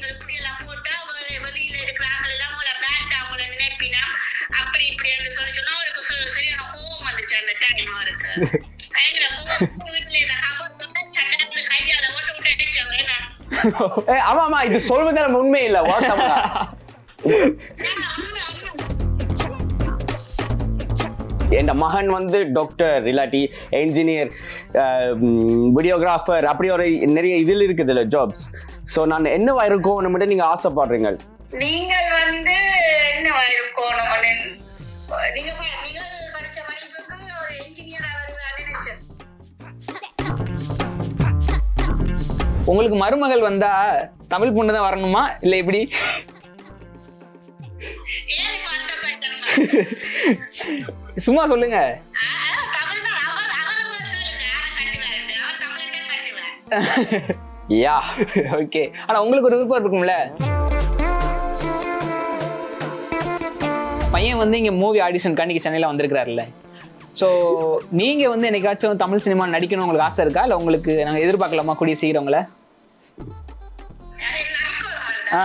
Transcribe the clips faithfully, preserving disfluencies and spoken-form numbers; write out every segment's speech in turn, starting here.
நீங்கள் இப்படி எல்லாம் போட்டா வெளியில இருக்கிறாங்க எல்லாம் உங்களை பேட் அவங்கள நினைப்பினா அப்படி இப்படி என்று சொல்லி சொன்னா அவருக்கு சரியான கோவம் வந்துச்சு அந்த டைம் அவருக்கு பயங்கர கோவம் வீட்டுல இந்த ஹபர் கையால ஓட்ட விட்டு அடிச்சவங்க என்ன ஆமா ஆமா இது சொல்வது உண்மை இல்ல வாட்ஸ்அப்ல என் மகன் வந்து டாக்டர் இல்லாட்டி என்ஜினியர் வீடியோகிராஃபர் அப்படி ஒரு நிறைய இதில் இருக்குது இல்லை ஜாப்ஸ். ஸோ நான் என்னவா இருக்கோன்னு மட்டும் நீங்க ஆசைப்படுறீங்க? நீங்கள் வந்து என்னவா இருக்கணும் நீங்க நீங்கள் படிச்ச படிப்புக்கு ஒரு என்ஜினியரா வருவான்னு நினைச்சேன். உங்களுக்கு மருமகள் வந்தா தமிழ் பொண்ணு தான் வரணுமா இல்ல எப்படி? சும்மா சொல்லுங்க. Yeah okay. ஆனா உங்களுக்கு ஒரு விருப்பம் இருக்கும்ல. பையன் வந்து இங்க மூவி ஆடிஷன் காண்டி சென்னையில வந்திருக்கிறாருல்ல. ஸோ நீங்க வந்து என்னைக்காச்சும் தமிழ் சினிமா நடிக்கணும் உங்களுக்கு ஆசை இருக்கா இல்ல உங்களுக்கு நாங்க எதிர்பார்க்கலாமா கூடிய சீக்கிரவங்கள? ஆ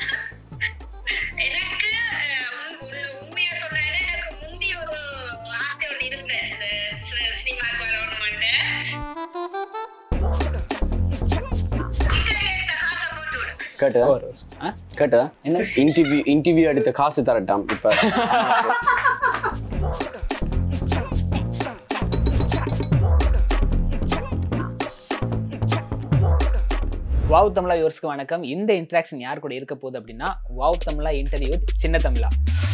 கேட்டதா கேட்டதா என்ன இன்டர்வியூ இன்டர்வியூ எடுத்த காசு தரட்டாம் இப்ப. வாவ் தமிழா யோர்ஸ்க்கு வணக்கம். இந்த இன்ட்ராக்ஷன் யார் கூட இருக்க போகுது அப்படின்னா வாவ் தமிழா இன்டர்வியூ வித் சின்ன தமிழா.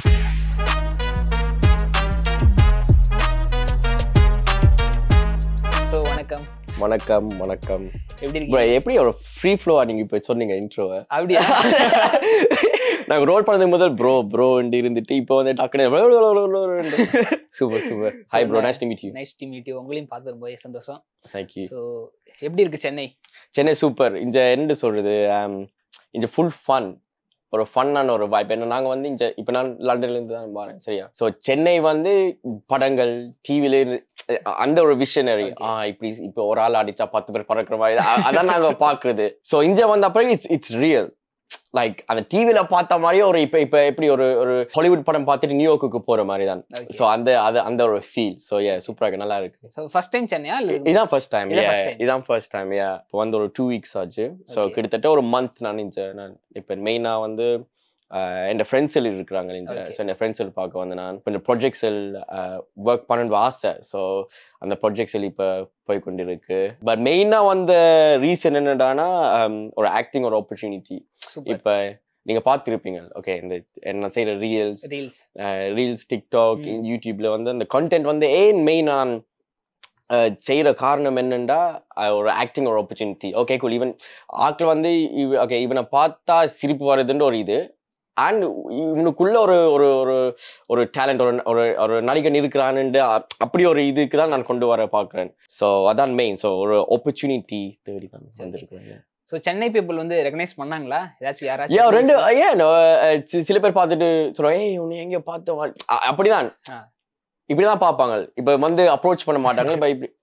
ஸோ வணக்கம். வணக்கம் வணக்கம். எப்படி இருக்கீங்க? எப்படி ஒரு ஃப்ரீ ஃப்ளோவா நீங்க இப்ப சொன்னீங்க இன்ட்ரோவை? அப்படியா? நாங்க ரோல் பண்ணதுக்கு முதல் ப்ரோ ப்ரோ இருந்துட்டு இப்போ வந்து டக்குனு super super. Hi bro, nice to meet you. Nice to meet you. உங்களையும் பார்த்து ரொம்ப சந்தோஷம். Thank you. ஸோ எப்படி இருக்கு சென்னை? சென்னை சூப்பர். இந்த என்ன சொல்றது, இந்த ஃபுல் ஃபன், ஒரு ஃபன்னான ஒரு வாய்ப்பு. என்ன நாங்கள் வந்து இங்கே இப்போ நான் லண்டன்லேருந்து தான் வரேன் சரியா. ஸோ சென்னை வந்து படங்கள் டிவில அந்த ஒரு விஷனரி ஆ இப்படி இப்போ ஒரு ஆள் அடிச்சா பத்து பேர் பறக்கிற மாதிரி அதான் நாங்கள் பார்க்குறது. ஸோ இங்கே வந்த அப்புறம் இட்ஸ் இட்ஸ் ரியல். லைக் அந்த டிவில பார்த்த மாதிரியே ஒரு இப்போ இப்போ எப்படி ஒரு ஒரு ஹாலிவுட் படம் பார்த்துட்டு நியூயார்க்கு போற மாதிரி தான். ஸோ அந்த அது அந்த ஒரு ஃபீல். ஸோ ஏ சூப்பரா இருக்கு, நல்லா இருக்கு. ஸோ ஃபர்ஸ்ட் டைம் சென்னையா? இதான் ஃபர்ஸ்ட் டைம். இதான் ஃபர்ஸ்ட் டைம். ஏ இப்போ வந்து ஒரு டூ வீக்ஸ் ஆச்சு. ஸோ கிட்டத்தட்ட ஒரு மந்த் நான் இங்கே நான் இப்போ மெயினா வந்து என் ஃப்ரெண்ட்ஸ் எல்லாம் இருக்கிறாங்க இங்கே. ஸோ என் ஃப்ரெண்ட்ஸ் எல்லாம் பார்க்க வந்து நான் கொஞ்சம் ப்ராஜெக்ட்ஸ் ஒர்க் பண்ணணும் ஆசை. ஸோ அந்த ப்ராஜெக்ட்ஸ் எல்லாம் இப்போ போய் கொண்டு இருக்கு. பட் மெயினாக வந்த ரீசன் என்னடானா ஒரு ஆக்டிங் ஒரு ஆப்பர்ச்சுனிட்டி. இப்போ நீங்க பார்த்துருப்பீங்க ஓகே, இந்த என்ன செய்யற ரீல்ஸ் ரீல்ஸ் ரீல்ஸ் டிக்டாக் யூடியூப்ல வந்து அந்த கண்டென்ட் வந்து ஏன் மெயின் நான் செய்யற காரணம் என்னண்டா ஒரு ஆக்டிங் ஒரு ஆப்பர்ச்சுனிட்டி. Okay cool. ஈவன் ஆக்கள் வந்து ஓகே இவனை பார்த்தா சிரிப்பு வருதுன்ற ஒரு இது, அண்ட் இவனுக்குள்ள ஒரு ஒரு ஒரு ஒரு டேலண்ட் ஒரு ஒரு ஒரு நடிகன் இருக்கிறான்னு அப்படி ஒரு இதுக்கு தான் நான் கொண்டு வர பார்க்குறேன். ஸோ அதான் மெயின். ஸோ ஒரு ஆப்பர்ச்சுனிட்டி தேடி தான் வந்திருக்கிறேன். ஸோ சென்னை பீப்புள் வந்து ரெகனைஸ் பண்ணாங்களா ஏதாச்சும்? யாராச்சும் ஏன் ரெண்டு ஏன் சில பேர் பார்த்துட்டு சொல்லுவாங்க ஏய் உன்னை எங்கே பார்த்து அப்படிதான் இப்படிதான் பார்ப்பாங்க. இப்போ வந்து அப்ரோச் பண்ண மாட்டாங்க. இப்போ இப்படி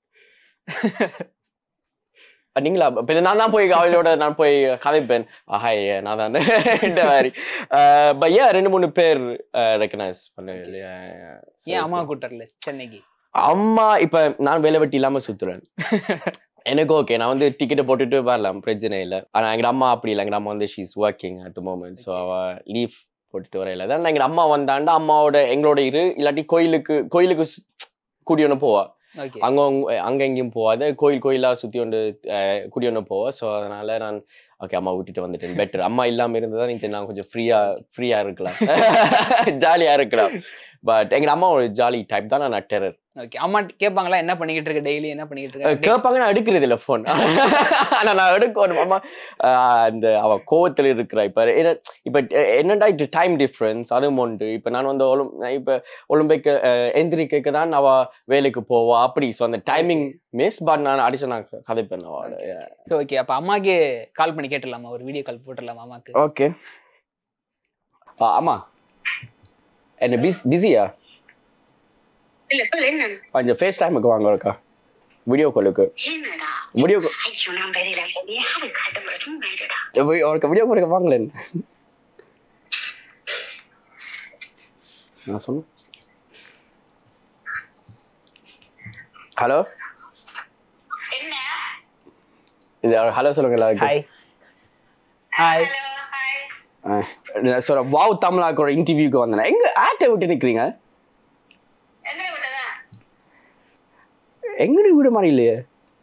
நீங்களா இப்போ நான் தான் போய் அவளோட நான் போய் கதைப்பேன் ஹாய் நான் தான் இந்த மாதிரி. பட் ஏன் ரெண்டு மூணு பேர் ரெகனைஸ் பண்ண இல்லையா? ஏன் அம்மா கூட்டர்ல சென்னைக்கு? அம்மா இப்போ நான் வேலை வெட்டி இல்லாமல் சுற்றுறேன். எனக்கு ஓகே, நான் வந்து டிக்கெட்டை போட்டுட்டு வரலாம், பிரச்சனை இல்லை. ஆனால் எங்கள் அம்மா அப்படி இல்லை. எங்கள் அம்மா வந்து she is working at the moment. So அவள் லீவ் போட்டுட்டு வரையில தான் எங்கள் அம்மா வந்தாண்டா அம்மாவோட எங்களோட இரு இல்லாட்டி கோயிலுக்கு கோயிலுக்கு கூடி ஒன்று போவா. அங்கே அங்கே எங்கேயும் போவாது, கோயில் கோயிலாக சுற்றி கொண்டு கூடி ஒன்று போவா. ஸோ அதனால நான் ஓகே அம்மா விட்டுட்டு வந்துட்டேன். பெட்டர் அம்மா இல்லாமல் இருந்ததா நீங்கள் நான் கொஞ்சம் ஃப்ரீயாக ஃப்ரீயாக இருக்கலாம், ஜாலியாக இருக்கலாம். பட் எங்கள் அம்மா ஒரு ஜாலி டைப் தான், நான் டெரர். ஓகே. அம்மா கேட்பாங்களா என்ன பண்ணிக்கிட்டு இருக்க, டெய்லி என்ன பண்ணிக்கிட்டு இருக்க கேட்பாங்க. நான் எடுக்கிறது இல்லை ஃபோன். ஆனால் நான் எடுக்கணும். அம்மா அந்த அவ கோவத்தில் இருக்கிறா. இப்போ இப்போ என்னடா இது டைம் டிஃப்ரென்ஸ் அது உண்டு. இப்போ நான் வந்து ஒலும் இப்போ ஒலிம்பிக் எந்திரிக்க தான் அவ வேலைக்கு போவா அப்படி. ஸோ அந்த டைமிங் மிஸ். பட் நான் அடிச்சு நான் கதைப்பேன் அவளோட. ஓகே. அப்போ அம்மாக்கு கால் பண்ணி கேட்டுடலாமா, ஒரு வீடியோ கால் போட்டுடலாமா அம்மாக்கு? ஓகே. ஆமா என்ன பிஸியா? இல்ல சொல்ல என்ன கொஞ்சம் ஃபேஸ் டைமுக்கு வாங்க இருக்கா. வீடியோ காலுக்கு வீடியோ அவருக்கு வீடியோ காலுக்கு வாங்கலேன் நான் சொன்னேன். ஹலோ இது ஹலோ சொல்லுங்க எல்லாருக்கும். ஹாய் ஹாய் சொல்ற வாவ் தமிழாக்கு ஒரு இன்டர்வியூக்கு வந்தேன். எங்க ஆட்டை விட்டு நிக்கிறீங்க? எங்கடி விட மாதிரி இல்லையே,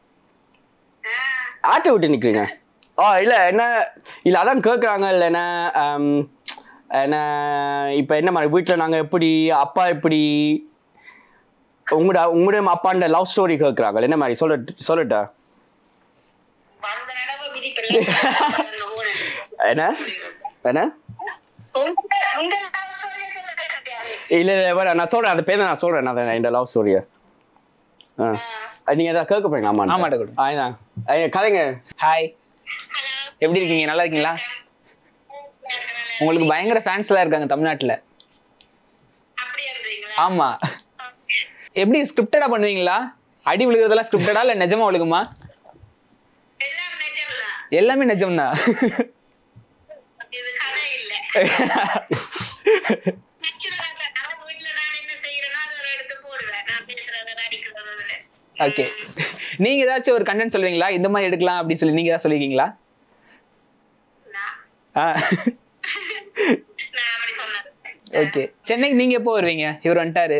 ஆட்டை விட்டு நிக்கிறீங்க. ஓ இல்ல என்ன இல்ல அதான் கேட்குறாங்க இல்லை என்ன என்ன இப்போ என்ன மாதிரி வீட்டில் நாங்கள் எப்படி அப்பா எப்படி உங்களோட உங்களுடைய அப்பாண்ட லவ் ஸ்டோரி கேட்குறாங்க என்ன மாதிரி சொல்ல சொல்லட்டா என்ன என்ன இல்ல இல்ல நான் சொல்றேன் அந்த பேர் நான் சொல்றேன் நான் இந்த லவ் ஸ்டோரியை நீங்க ஏதாவது கேட்க போறீங்க? ஆமா ஆமாட்டா ஆயிதான் கதைங்க. ஹாய் எப்படி இருக்கீங்க? நல்லா இருக்கீங்களா? உங்களுக்கு பயங்கர ஃபேன்ஸ் எல்லாம் இருக்காங்க தமிழ்நாட்டுல. ஆமா. எப்படி ஸ்கிரிப்டடா பண்ணுவீங்களா? அடி விழுகிறதெல்லாம் ஸ்கிரிப்டடா இல்ல நிஜமா விழுகுமா? எல்லாமே நிஜம்னா ஓகே. நீங்க ஏதாச்சும் ஒரு கண்டென்ட் சொல்லுவீங்களா இந்த மாதிரி எடுக்கலாம் அப்படின்னு சொல்லி நீங்க ஏதாவது சொல்லிருக்கீங்களா? ஓகே. சென்னைக்கு நீங்க எப்போ வருவீங்க? இவர் வந்துட்டாரு.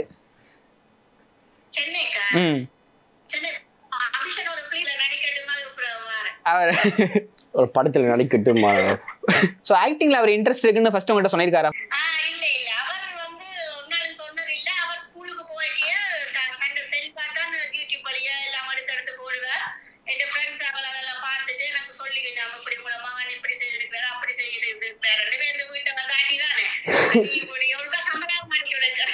ம் அவர் ஒரு படத்துல நடிக்கட்டுமா? சோ ஆக்டிங்ல அவர் இன்ட்ரெஸ்ட் இருக்குன்னு ஃபர்ஸ்ட் உங்ககிட்ட சொல்லிருக்காரா? இல்ல இல்ல அவர் வந்து ஒரு நாள் சொன்னது இல்ல. அவர் ஸ்கூலுக்கு போயிட்டே அந்த செல்ஃபா தான் யூடியூப் வழியா எல்லாம் எடுத்து எடுத்து போடுவார். என் ஃப்ரெண்ட்ஸ் அவள் அதெல்லாம் பார்த்துட்டு எனக்கு சொல்லிக்கிட்டு அப்படி மூலமா இப்படி செய்திருக்கிறாரு அப்படி செய்திருக்கிறாரு ரெண்டு பேர் இந்த வீட்டை வந்து ஆட்டி தானே இப்படி எவ்வளோ சம்பளம் மாட்டி விடச்சார்.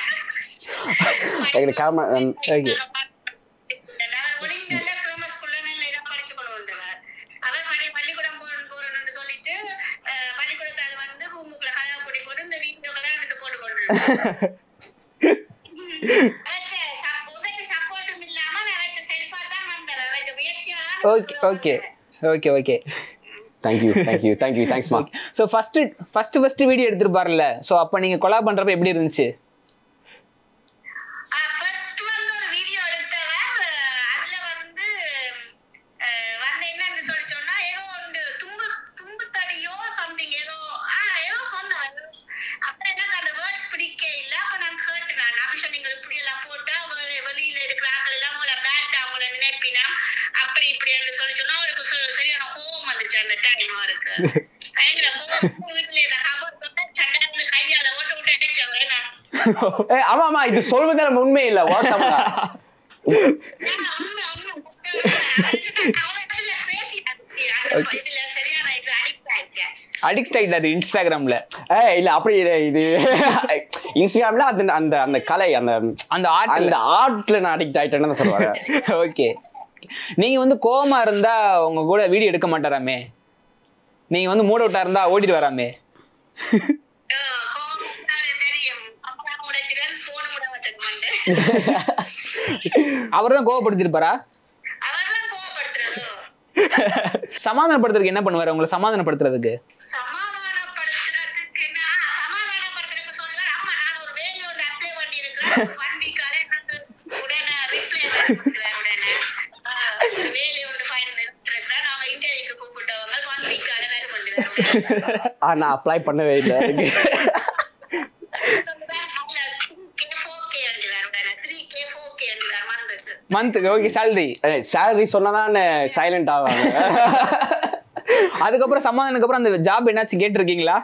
Okay okay okay okay thank you thank you thank you thanks ma. So first first first video எடுத்துப்பார்ல, சோ அப்ப நீங்க கொலாப் பண்றப்ப எப்படி இருந்துச்சு? ஃபர்ஸ்ட் வந்து ஒரு வீடியோ எடுத்தவர் அதுல வந்து வந்து என்னன்னு சொல்லி சொன்னா ஏதோ ஒன்று தும்பு தும்பு தடியோ சம்திங் ஏதோ ஆ ஏதோ சொன்னவர். அப்புறம் எனக்கு அந்த வேர்ட்ஸ் பிடிக்க இல்ல. அப்ப நான் கேட்டுறேன் அபிஷன் நீங்க இப்படி எல்லாம் போட்டா வெளியில இருக்கிறாங்க எல்லாம் உங்களை பேட் அவங்கள நினைப்பினா அப்படி இப்படி என்று சொல்லி சொன்னா அவருக்கு சரியான கோவம் வந்துச்சு. அந்த டைம் அவருக்கு பயங்கர கோவம். வீட்டுல இந்த கபர் போட்டு சண்டை கையால ஓட்டு விட்டு அடிச்சவன் நான். ஆமா ஆமா இது சொல்வதே உண்மை இல்ல வாட்ஸ்அப்ல அடிக்ட் ஆயிட்டாரு இன்ஸ்டாகிராம்ல. ஏய் இல்ல அப்படி இது இன்ஸ்டாகிராம்ல அது அந்த அந்த கலை அந்த அந்த ஆர்ட் அந்த ஆர்ட்ல நான் அடிக்ட் ஆயிட்டேன்னு சொல்லுவாங்க. ஓகே. நீங்க வந்து கோவமா இருந்தா உங்க கூட வீடியோ எடுக்க மாட்டாராமே, நீங்க வந்து மூட் அவுட்டா இருந்தா ஓடிட்டு வராமே. அவர்தான் கோவப்படுத்திருப்பாரா? சமாதானப்படுத்துறதுக்கு என்ன பண்ணுவாரு உங்களை சமாதானப்படுத்துறதுக்கு? நான் அப்ளை பண்ணவே இல்லை. மந்த்துக்கு ஓகே. சேலரி சேலரி சொன்னாதான் சைலண்ட் ஆவாங்க. அதுக்கப்புறம் சமாதானத்துக்கு அப்புறம் அந்த ஜாப் என்னாச்சு கேட்டிருக்கீங்களா?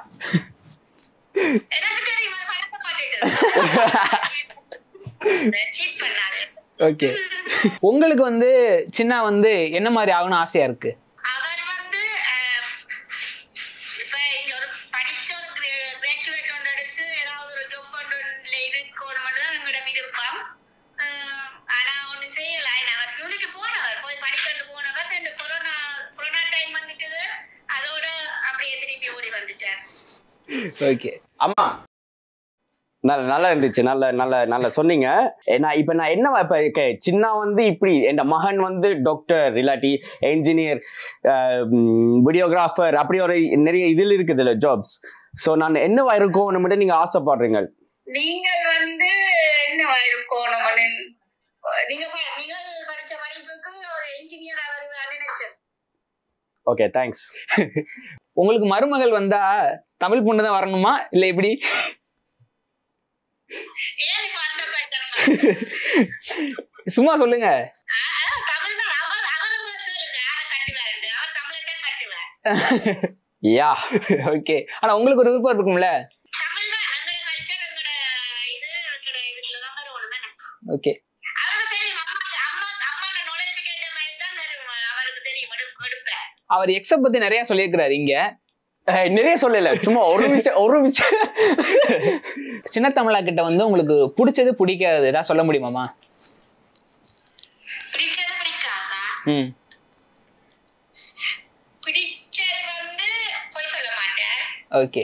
ஓகே. உங்களுக்கு வந்து சின்ன வந்து என்ன மாதிரி ஆகணும் ஆசையா இருக்கு? ஓகே. அம்மா நல்ல நல்லா இருந்துச்சு. நல்ல நல்ல நல்லா சொன்னீங்க. நான் இப்ப நான் என்ன இப்ப சின்ன வந்து இப்படி என் மகன் வந்து டாக்டர் இல்லாட்டி என்ஜினியர், வீடியோகிராஃபர், அப்படி ஒரு நிறைய இதில் இருக்குது இல்ல ஜாப்ஸ். சோ நான் என்னவா இருக்கோம்னு மட்டும் நீங்க ஆசைப்படுறீங்க? நீங்கள் வந்து என்னவா இருக்கணும்னு நீங்க நீங்கள் படிச்ச படிப்புக்கு ஒரு என்ஜினியரா வருவான்னு நினைச்சேன். Okay, thanks. உங்களுக்கு மருமகள் வந்தா தமிழ் பொண்ணு தான் வரணுமா இல்ல எப்படி? சும்மா சொல்லுங்க. Yeah okay. ஆனா உங்களுக்கு ஒரு விருப்பம் இருக்கும்ல? ஓகே. அவர் எக்ஸ பத்தி நிறைய சொல்லியிருக்கிறாரு இங்க. நிறைய சொல்லல, சும்மா ஒரு விஷயம் ஒரு விஷயம். சின்ன தமிழா கிட்ட வந்து உங்களுக்கு பிடிச்சது பிடிக்காது ஏதாவது சொல்ல முடியுமாமா? பிடிச்சது பிடிக்காதா? ம். பிடிச்சது வந்து போய் சொல்ல மாட்டேன். ஓகே.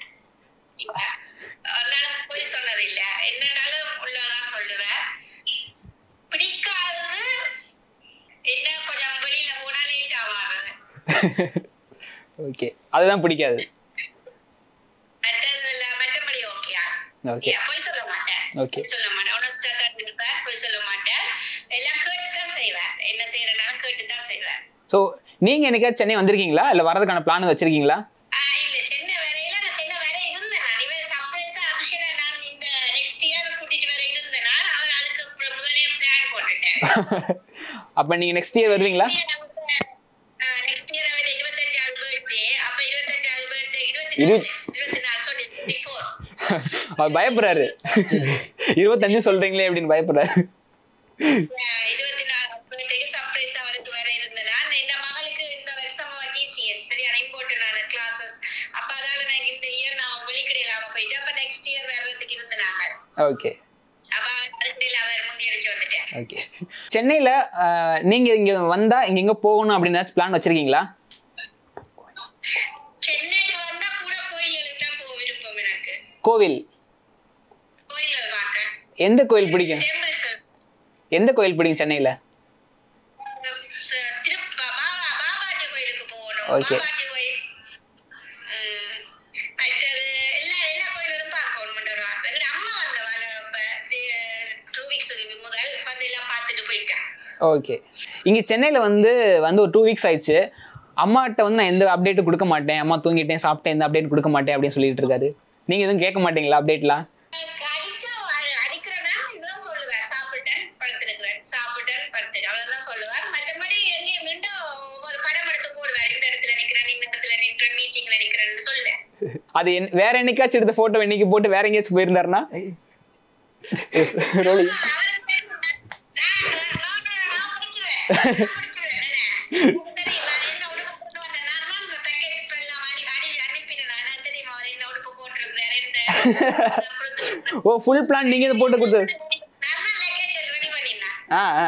நான் போய் சொன்னது இல்ல, என்னன்னாலும் உள்ளதான் சொல்லுவேன். பிடிக்காதது என்ன, கொஞ்சம் வெளியில போனா லேட் ஆவாங்க. ஓகே, அதுதான் பிடிக்காது. மற்றதுல மற்றபடி ஓகேயா? ஓகே. போய் சொல்ல மாட்டேன். ஓகே. சொல்ல மாட்டேன். honest-ஆ தான் இருப்பேன். போய் சொல்ல மாட்டேன். எல்லாம் கேட்டு தான் செய்வேன். என்ன செய்யறனாலும் கேட்டு தான் செய்வேன். சோ நீங்க என்னைக்காச்சும் சென்னை வந்திருக்கீங்களா இல்ல வரதுக்கான பிளான் வச்சிருக்கீங்களா? இல்ல, சென்னை வரையில நான் சென்னை வர இருந்தேன். நான் இவர் சர்ப்ரைஸா அபிஷேகா நான் இந்த நெக்ஸ்ட் இயர் கூட்டிட்டு வர இருந்தேன். அவர் அதுக்கு முதலே பிளான் போட்டுட்டேன். அப்ப நீங்க நெக்ஸ்ட் இயர் வருவீங்களா? நெக்ஸ்ட் இயர் அவர் இருபத்தஞ்சாவது பர்த்டே. அப்ப இருபத்தஞ்சாவது பர்த்டே இருபத்தி நாலு சொல்லி இருபத்தி நாலு அவர் பயப்படுறாரு. இருபத்தஞ்சு சொல்றீங்களே அப்படின்னு பயப்படுறாரு. இருபத்தி நாலு பர்த்டேக்கு சர்ப்ரைஸ் அவருக்கு வர இருந்தேன். இந்த மகளுக்கு இந்த வருஷம் டிசிஎஸ் சரியான இம்பார்ட்டன்டான கிளாஸஸ். அப்ப அதால நான் இந்த இயர் நான் வெளிக்கடையில போயிட்டு அப்ப நெக்ஸ்ட் இயர் வர்றதுக்கு இருந்தாங்க. ஓகே. அப்ப அதுக்கு அவர் முந்தியடிச்சு வந்துட்டேன். ஓகே. சென்னையில நீங்க இங்க வந்தா இங்க எங்க போகணும் அப்படின்னு பிளான் வச்சிருக்கீங்களா? சென்னைக்கு வந்தா கூட கோயிலுக்கு தான் போக விருப்பம் எனக்கு. கோவில்? கோயில்கள் பார்க்க. எந்த கோயில் பிடிக்கும்? எந்த கோயில் பிடிக்கும் சென்னையில? பாபாட்டி கோயிலுக்கு போகணும். ஓகே. பாபாட்டி கோயில். மற்றது எல்லா எல்லா கோயிலும் பார்க்கணும். எங்க அம்மா வந்தவாள் டூ வீக்ஸ் முதல் வந்து எல்லாம் பார்த்துட்டு போயிட்டேன். ஓகே. இங்க சென்னையில வந்து வந்து ஒரு டூ வீக்ஸ் ஆயிடுச்சு. அம்மாட்ட வந்து நான் எந்த அப்டேட்டும் கொடுக்க மாட்டேன், அம்மா தூங்கிட்டேன் சாப்பிட்டேன் எந்த அப்டேட் கொடுக்க மாட்டேன் அப்படின்னு சொல்லிட்டு இருக்காரு. நீங்க எதுவும் கேட்க மாட்டீங்களா அப்டேட்லாம்? அடிக்கிறேன்னா இதுதான் சொல்லுவேன், சாப்பிட்டேன் படுத்திருக்கிறேன், சாப்பிட்டேன் படுத்திருக்கேன், அவ்வளவுதான் சொல்லுவேன். மற்றபடி எங்கேயும் மீண்டும் ஒரு படம் எடுத்து போடுவேன். இந்த இடத்துல நிக்கிறேன், இந்த இடத்துல நிக்கிறேன், மீட்டிங்ல நிக்கிறேன்னு சொல்லுவேன். அது வேற என்னைக்காச்சும் எடுத்த போட்டோ இன்னைக்கு போட்டு வேற எங்கேயாச்சும் போயிருந்தாருன்னா ரோலி ஓ ஃபுல் பிளான் நீங்க போட்டு கொடுத்தது? ஆ ஆ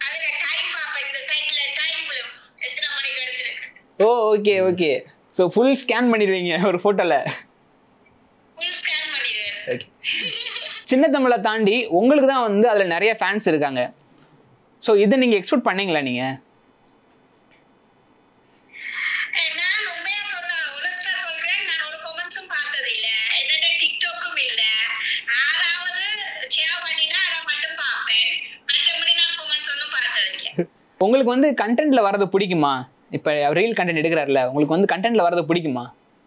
ஓ okay okay. So full scan பண்ணிடுவீங்க ஒரு ஃபோட்டோல? சின்ன தமிழை தாண்டி உங்களுக்கு தான் வந்து அதில் நிறைய ஃபேன்ஸ் இருக்காங்க. ஸோ இதை நீங்கள் எக்ஸ்பெக்ட் பண்ணீங்களா நீங்கள்? உங்களுக்கு வந்து கண்டென்ட்ல வரது பிடிக்குமா? இப்ப ரீல் கண்டென்ட் எடுக்கிறாருல, உங்களுக்கு வந்து கண்டென்ட்ல வரது பிடிக்குமா?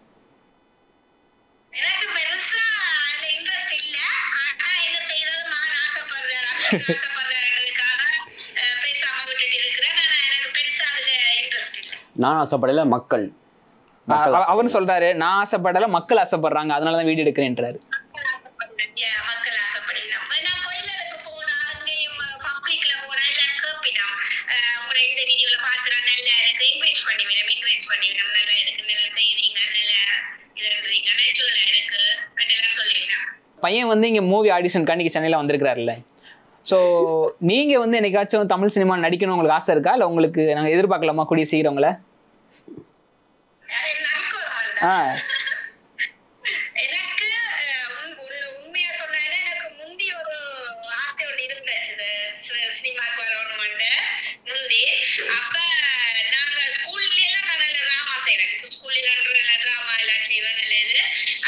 எனக்கு பெருசா அதுல இன்ட்ரஸ்ட் இல்ல. ஆனா என்ன செய்யறது, நான் ஆசைப்படுறேன் ஆசைப்படுறேன்றதுக்காக பேசாம விட்டுட்டு இருக்கிறேன். ஆனா எனக்கு பெருசா அதுல இன்ட்ரஸ்ட் இல்ல. நான் ஆசைப்படல, மக்கள் அவரு சொல்றாரு நான் ஆசைப்படல மக்கள் ஆசைப்படுறாங்க அதனாலதான் வீடியோ எடுக்கிறேன்றாரு. மக்கள் ஆசைப்படுறேன். நான் கோயிலுக்கு போனா அங்கேயும் பப்ளிக்ல போனா எல்லாம் கேப்பினோம், உங்களை இந்த வீடியோல பாத்துறா நல்லா இருக்கு, என்கரேஜ் பண்ணிவிடும் என்கரேஜ் பண்ணிவிடும் நல்லா இருக்கு, நல்லா செய்யறீங்க, நல்லா இது இருக்கிறீங்க, நேச்சுரலா இருக்கு அப்படிலாம் சொல்லிவிடும். பையன் வந்து இங்க மூவி ஆடிஷன் இங்க சென்னையில வந்திருக்கிறாருல்ல, ஸோ நீங்க வந்து என்னைக்காச்சும் தமிழ் சினிமா நடிக்கணும் உங்களுக்கு ஆசை இருக்கா? இல்ல உங்களுக்கு நாங்க எதிர்பார்க்கலாமா கூடிய சீக்கிரவங்கள? எனக்கு உண்மையா சொன்னா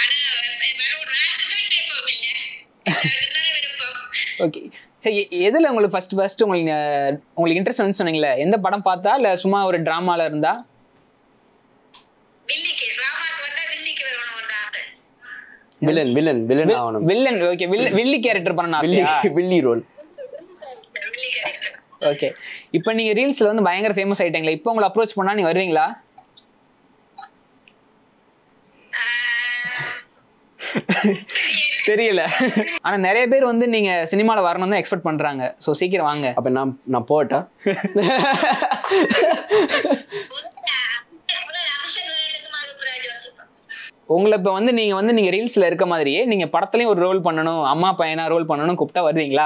ஆனா வெறும் ராக்கு தான் விருப்பம் இல்ல அதுதான் விருப்பம். ஓகே சரி எ- எதுல உங்களுக்கு ஃபர்ஸ்ட் ஃபர்ஸ்ட் உங்களுக்கு அஹ், உங்களுக்கு இன்ட்ரெஸ்ட் வந்து சொன்னீங்களே எந்த படம் பார்த்தா இல்ல சும்மா ஒரு டிராமால இருந்தா? வில்லிக்கு ராமாக்கு வந்தா வில்லிக்கு வரணும் ஒரு ஆசை. வில்லன் வில்லன் வில்லன் ஆகணும். வில்லன் ஓகே வில்லி கேரக்டர் பண்ண வில்லி ஆசையா? வில்லி ரோல். வில்லி கேரக்டர். ஓகே இப்போ நீங்க ரீல்ஸ்ல வந்து பயங்கர ஃபேமஸ் ஆயிட்டீங்களா, இப்போ உங்களை அப்ரோச் பண்ணா நீங்க வருவீங்களா? தெரியல. ஆனா நிறைய பேர் வந்து நீங்க சினிமால வரணும் தான் எக்ஸ்பெக்ட் பண்றாங்க. சோ சீக்கிரம் வாங்க. அப்ப நான் நான் போட்டா முதல்ல முதல்ல அபிஷேக் வரதுக்கு மாதுபுராஜ் வாசிப்போம். உங்களை இப்ப வந்து நீங்க வந்து நீங்க ரீல்ஸ்ல இருக்க மாதிரியே நீங்க படத்துலயும் ஒரு ரோல் பண்ணணும், அம்மா பையனா ரோல் பண்ணணும் கூப்பிட்டா வருவீங்களா?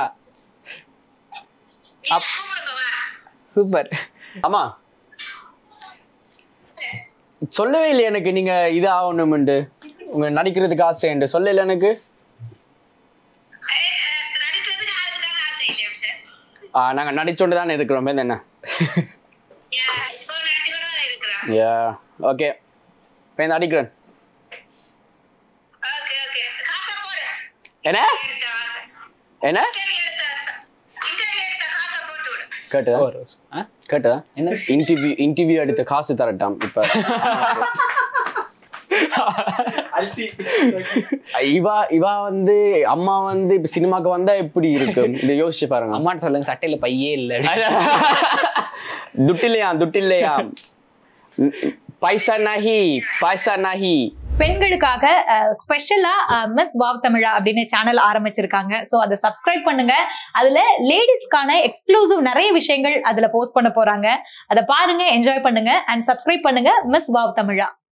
கூப்பிடுங்க வா. சூப்பர். ஆமா சொல்லவே இல்லை எனக்கு நீங்க இது ஆகணும்ண்டு உங்க நடிக்கிறதுக்கு ஆசை என்று சொல்லல எனக்கு. நடிக்கிறதுக்கு ஆளுக்கு தானே ஆசை இல்லையா சார்? ஆ, நாங்க நடிச்சோண்டு தானே இருக்கிறோம் என்ன. இப்போ நடிச்சுக்கிட்டு தான் இருக்கிறோம். யா ஓகே இப்போ நடிக்கிறேன். ஓகே ஓகே காசை போடு. என்ன எடுத்த ஆசை. என்ன இன்டர்வியூ எடுத்த ஆசை. இன்டர்வியூ எடுத்த காசை போட்டு விடு. கேட்டதா ஆ? கேட்டதா என்ன இன்டர்வியூ இன்டர்வியூ எடுத்து காசு தரட்டாம் இப்ப. இவா இவா வந்து அம்மா வந்து இப்ப சினிமாக்கு வந்தா எப்படி இருக்கும் இதை யோசிச்சு பாருங்க. அம்மாட்ட சொல்லுங்க சட்டையில பையே இல்ல. துட்டில்லையா துட்டில்லையா பைசா நஹி பைசா நஹி. பெண்களுக்காக ஸ்பெஷலா மிஸ் வாவ் தமிழா அப்படின்னு சேனல் ஆரம்பிச்சிருக்காங்க. ஸோ அதை சப்ஸ்கிரைப் பண்ணுங்க. அதுல லேடிஸ்க்கான எக்ஸ்க்ளூசிவ் நிறைய விஷயங்கள் அதுல போஸ்ட் பண்ண போறாங்க. அதை பாருங்க, என்ஜாய் பண்ணுங்க அண்ட் சப்ஸ்கிரைப் பண்ணுங்க மிஸ் வாவ் தமிழா.